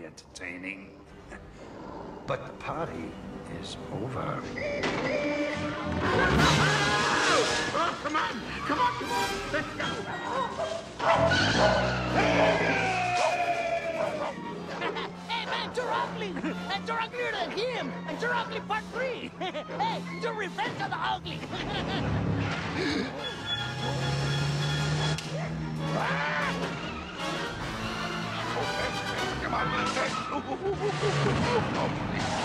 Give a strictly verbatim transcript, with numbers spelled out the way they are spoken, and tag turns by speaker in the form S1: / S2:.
S1: very entertaining. But the party is over.
S2: Oh, come on! Come on, come on! Let's go!
S3: Hey, man, Turugly! And Turugly and him! And Turugly Part three! Hey, the Revenge of the Ugly!
S2: Come on, let's go!